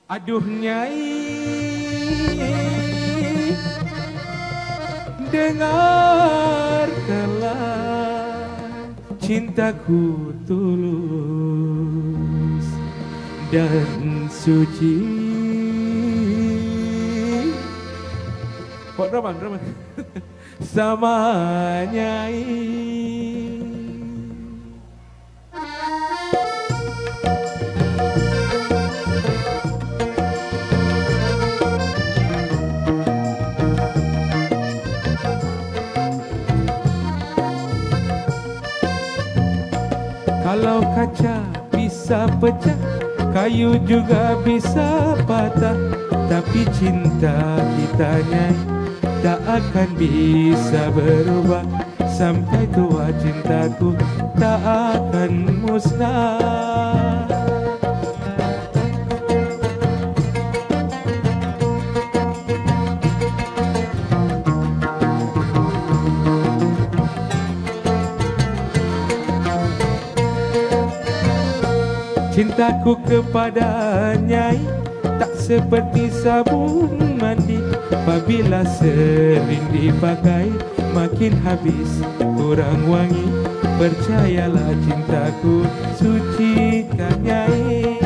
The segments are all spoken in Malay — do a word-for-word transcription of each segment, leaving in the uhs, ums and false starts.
Aduh Nyai, dengarkanlah cintaku tulus dan suci. Kok drama, drama. Sama Nyai. Kalau kaca bisa pecah, kayu juga bisa patah, tapi cinta kita Nyai tak akan bisa berubah. Sampai tua cintaku tak akan musnah. Cintaku kepada Nyai tak seperti sabun mandi, apabila sering dipakai makin habis kurang wangi. Percayalah cintaku suci kan Nyai.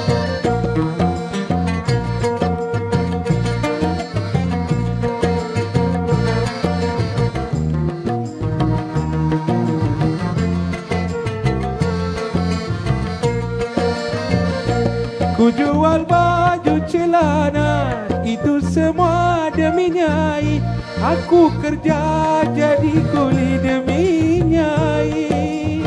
Ku jual baju celana, itu semua demi Nyai. Aku kerja jadi kuli demi Nyai.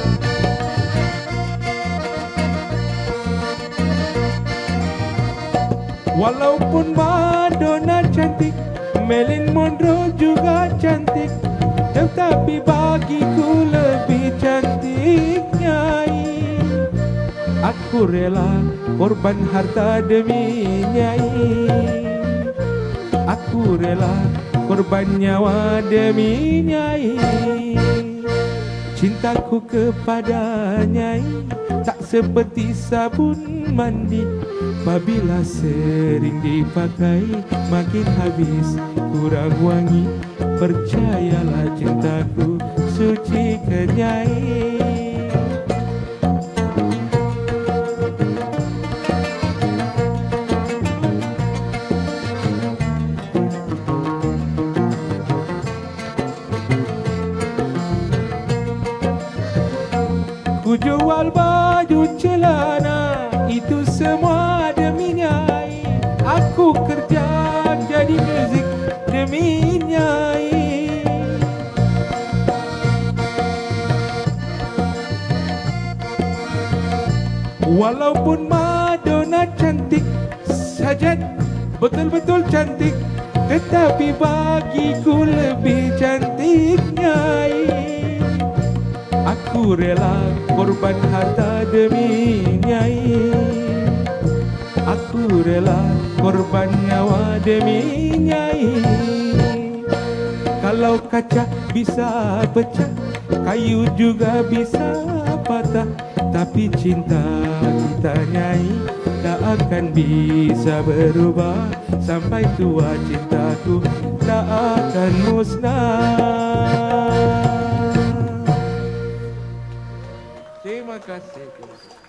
Walaupun Madonna cantik, Marilyn Monroe juga cantik, tetapi bagiku lebih cantik Nyai. Aku rela korban harta demi Nyai. Aku rela korban nyawa demi Nyai. Cintaku kepada Nyai tak seperti sabun mandi, apabila sering dipakai makin habis kurang wangi. Percayalah cintaku suci ke Nyai. Ku jual baju celana, itu semua demi Nyai. Aku kerja jadi muzik demi Nyai. Walaupun Madonna cantik, Sajat betul-betul cantik, tetapi bagiku lebih cantik Nyai. Aku rela korban harta demi Nyai. Aku rela korban nyawa demi Nyai. Kalau kaca bisa pecah, kayu juga bisa patah, tapi cinta kita Nyai tak akan bisa berubah. Sampai tua cintaku tak akan musnah. Terima kasih.